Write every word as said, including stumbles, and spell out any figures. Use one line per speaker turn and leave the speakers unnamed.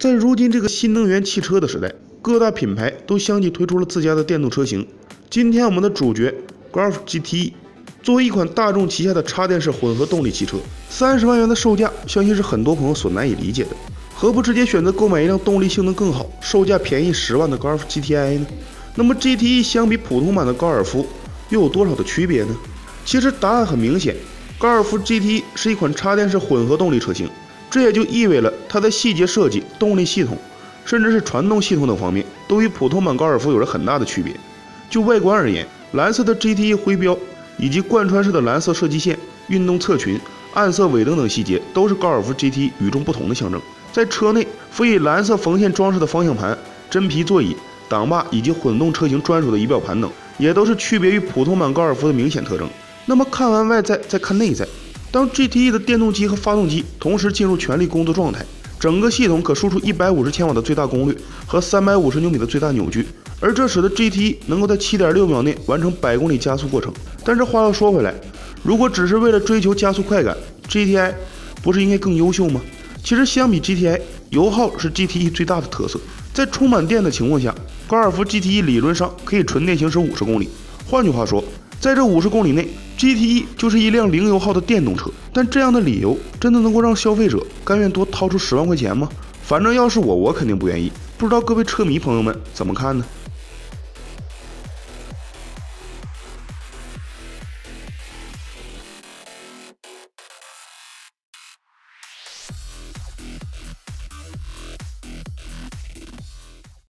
在如今这个新能源汽车的时代，各大品牌都相继推出了自家的电动车型。今天我们的主角 Golf G T E 作为一款大众旗下的插电式混合动力汽车，三十万元的售价，相信是很多朋友所难以理解的。何不直接选择购买一辆动力性能更好、售价便宜十万的高尔夫 G T I 呢？那么 G T E 相比普通版的高尔夫又有多少的区别呢？其实答案很明显，高尔夫 G T E 是一款插电式混合动力车型，这也就意味着它在细节设计、动力系统，甚至是传动系统等方面，都与普通版高尔夫有着很大的区别。就外观而言，蓝色的 G T E 徽标以及贯穿式的蓝色设计线、运动侧裙、暗色尾灯等细节，都是高尔夫 G T E 与众不同的象征。在车内辅以蓝色缝线装饰的方向盘、真皮座椅、挡把以及混动车型专属的仪表盘等，也都是区别于普通版高尔夫的明显特征。那么看完外在，再看内在。当 G T E 的电动机和发动机同时进入全力工作状态，整个系统可输出一百五十千瓦的最大功率和三百五十牛米的最大扭矩，而这使得 G T E 能够在 七点六秒内完成百公里加速过程。但是话又说回来，如果只是为了追求加速快感， G T I 不是应该更优秀吗？其实相比 G T I， 油耗是 G T E 最大的特色。在充满电的情况下，高尔夫 G T E 理论上可以纯电行驶五十公里。换句话说，在这五十公里内 ，G T E 就是一辆零油耗的电动车。但这样的理由真的能够让消费者甘愿多掏出十万块钱吗？反正要是我，我肯定不愿意。不知道各位车迷朋友们怎么看呢？